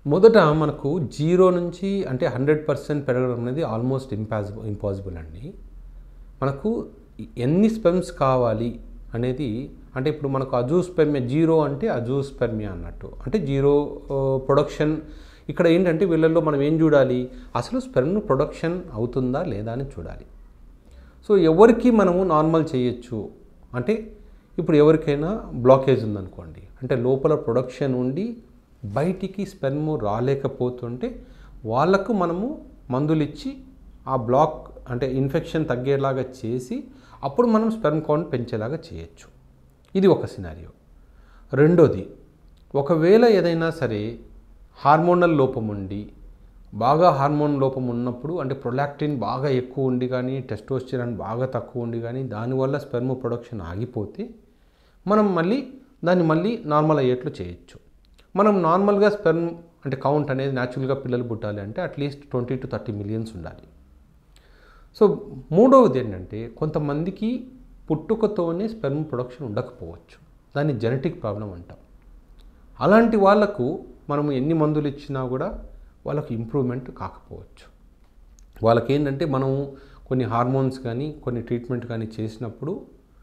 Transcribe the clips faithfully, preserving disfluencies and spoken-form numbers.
మొదట మనకు జీరో నుంచి అంటే హండ్రెడ్ పర్సెంట్ పెరగడం అనేది ఆల్మోస్ట్ ఇంపాసిబుల్ ఇంపాసిబుల్ అండి. మనకు ఎన్ని స్పెర్మ్స్ కావాలి అనేది అంటే ఇప్పుడు మనకు అజూస్పెర్మియా జీరో అంటే అజూస్పెర్మియా అన్నట్టు, అంటే జీరో ప్రొడక్షన్. ఇక్కడ ఏంటంటే వీళ్ళల్లో మనం ఏం చూడాలి, అసలు స్పెర్మ్ ప్రొడక్షన్ అవుతుందా లేదా అని చూడాలి. సో ఎవరికి మనము నార్మల్ చేయొచ్చు అంటే ఇప్పుడు ఎవరికైనా బ్లాకేజ్ ఉందనుకోండి, అంటే లోపల ప్రొడక్షన్ ఉండి బయటికి స్పెర్మ్ రాలేకపోతుంటే వాళ్ళకు మనము మందులు ఇచ్చి ఆ బ్లాక్ అంటే ఇన్ఫెక్షన్ తగ్గేలాగా చేసి అప్పుడు మనం స్పెర్మ్ కౌంట్ పెంచేలాగా చేయొచ్చు. ఇది ఒక సినారియో. రెండోది, ఒకవేళ ఏదైనా సరే హార్మోనల్ లోపం ఉండి బాగా హార్మోన్ లోపం ఉన్నప్పుడు అంటే ప్రొలాక్టిన్ బాగా ఎక్కువ ఉండి కానీ టెస్టోస్టెరాన్ బాగా తక్కువ ఉండి కానీ దానివల్ల స్పెర్మ్ ప్రొడక్షన్ ఆగిపోతే మనం మళ్ళీ దాన్ని మళ్ళీ నార్మల్ అయ్యేట్లు చేయొచ్చు. మనం నార్మల్గా స్పెర్మ్ అంటే కౌంట్ అనేది న్యాచురల్గా పిల్లలు పుట్టాలి అంటే at least twenty two thirty millions ఉండాలి. సో మూడవది ఏంటంటే కొంతమందికి పుట్టుకతోనే స్పెర్మ్ ప్రొడక్షన్ ఉండకపోవచ్చు, దాన్ని జెనెటిక్ ప్రాబ్లం అంటాం. అలాంటి వాళ్ళకు మనము ఎన్ని మందులు ఇచ్చినా కూడా వాళ్ళకు ఇంప్రూవ్మెంట్ కాకపోవచ్చు. వాళ్ళకి ఏంటంటే మనము కొన్ని హార్మోన్స్ కానీ కొన్ని ట్రీట్మెంట్ కానీ చేసినప్పుడు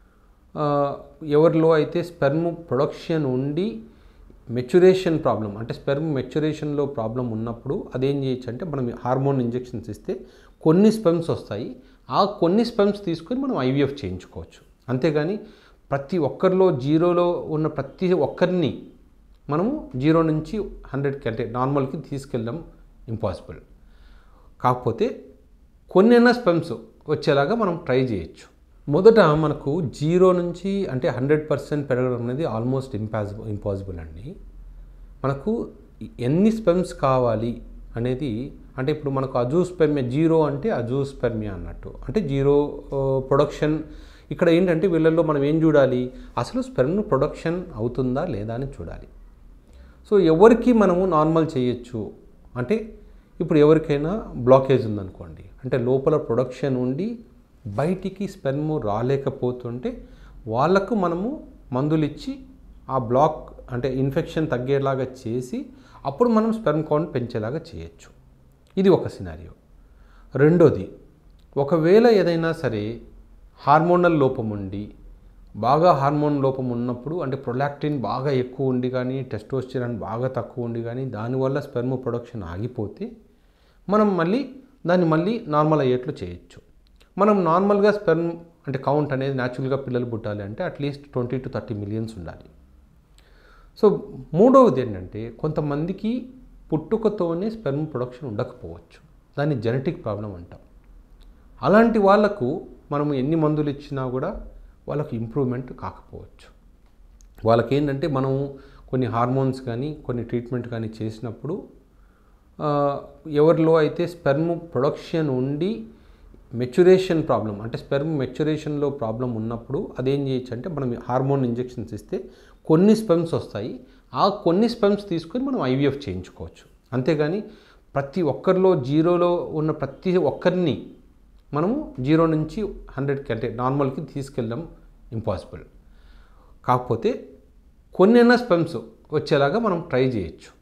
ఎవరిలో అయితే స్పెర్మ్ ప్రొడక్షన్ ఉండి మెచ్యురేషన్ ప్రాబ్లం అంటే స్పెర్మ్ మెచ్యురేషన్లో ప్రాబ్లం ఉన్నప్పుడు అదేం చేయొచ్చు అంటే మనం హార్మోన్ ఇంజెక్షన్స్ ఇస్తే కొన్ని స్పెర్మ్స్ వస్తాయి, ఆ కొన్ని స్పెర్మ్స్ తీసుకొని మనం ఐవీఎఫ్ చేయించుకోవచ్చు. అంతేగాని ప్రతి ఒక్కరిలో జీరోలో ఉన్న ప్రతి ఒక్కరిని మనము జీరో నుంచి హండ్రెడ్కి అంటే నార్మల్కి తీసుకెళ్ళడం ఇంపాసిబుల్. కాకపోతే కొన్నైనా స్పెర్మ్స్ వచ్చేలాగా మనం ట్రై చేయొచ్చు. మొదట మనకు జీరో నుంచి అంటే హండ్రెడ్ పర్సెంట్ పెరగడం అనేది ఆల్మోస్ట్ ఇంపాసిబుల్ ఇంపాసిబుల్ అండి. మనకు ఎన్ని స్పెర్మ్స్ కావాలి అనేది అంటే ఇప్పుడు మనకు అజూస్పెర్మియా జీరో అంటే అజూస్పెర్మియా అన్నట్టు, అంటే జీరో ప్రొడక్షన్. ఇక్కడ ఏంటంటే వీళ్ళల్లో మనం ఏం చూడాలి, అసలు స్పెర్మ్ ప్రొడక్షన్ అవుతుందా లేదా అని చూడాలి. సో ఎవరికి మనము నార్మల్ చేయొచ్చు అంటే ఇప్పుడు ఎవరికైనా బ్లాకేజ్ ఉందనుకోండి, అంటే లోపల ప్రొడక్షన్ ఉండి బయటికి స్పెర్మ్ రాలేకపోతుంటే వాళ్ళకు మనము మందులు ఇచ్చి ఆ బ్లాక్ అంటే ఇన్ఫెక్షన్ తగ్గేలాగా చేసి అప్పుడు మనం స్పెర్మ్ కౌంట్ పెంచేలాగా చేయొచ్చు. ఇది ఒక సినారియో. రెండోది, ఒకవేళ ఏదైనా సరే హార్మోనల్ లోపం ఉండి బాగా హార్మోన్ లోపం ఉన్నప్పుడు అంటే ప్రొలాక్టిన్ బాగా ఎక్కువ ఉండి కానీ టెస్టోస్టెరాన్ బాగా తక్కువ ఉండి కానీ దానివల్ల స్పెర్మ్ ప్రొడక్షన్ ఆగిపోతే మనం మళ్ళీ దాన్ని మళ్ళీ నార్మల్ అయ్యేట్లు చేయొచ్చు. మనం నార్మల్గా స్పెర్మ్ అంటే కౌంట్ అనేది న్యాచురల్గా పిల్లలు పుట్టాలి అంటే at least twenty two thirty millions ఉండాలి. సో మూడవది ఏంటంటే కొంతమందికి పుట్టుకతోనే స్పెర్మ్ ప్రొడక్షన్ ఉండకపోవచ్చు, దాన్ని జెనెటిక్ ప్రాబ్లం అంటాం. అలాంటి వాళ్ళకు మనము ఎన్ని మందులు ఇచ్చినా కూడా వాళ్ళకు ఇంప్రూవ్మెంట్ కాకపోవచ్చు. వాళ్ళకి ఏంటంటే మనము కొన్ని హార్మోన్స్ కానీ కొన్ని ట్రీట్మెంట్ కానీ చేసినప్పుడు ఎవరిలో అయితే స్పెర్మ్ ప్రొడక్షన్ ఉండి మెచ్యురేషన్ ప్రాబ్లం అంటే స్పెర్మ్ మెచ్యురేషన్లో ప్రాబ్లం ఉన్నప్పుడు అదేం చేయొచ్చు అంటే మనం హార్మోన్ ఇంజెక్షన్స్ ఇస్తే కొన్ని స్పెర్మ్స్ వస్తాయి, ఆ కొన్ని స్పెర్మ్స్ తీసుకొని మనం ఐవీఎఫ్ చేయించుకోవచ్చు. అంతేగాని ప్రతి ఒక్కరిలో జీరోలో ఉన్న ప్రతి ఒక్కరిని మనము జీరో నుంచి హండ్రెడ్కి అంటే నార్మల్కి తీసుకెళ్ళడం ఇంపాసిబుల్. కాకపోతే కొన్నైనా స్పెర్మ్స్ వచ్చేలాగా మనం ట్రై చేయొచ్చు.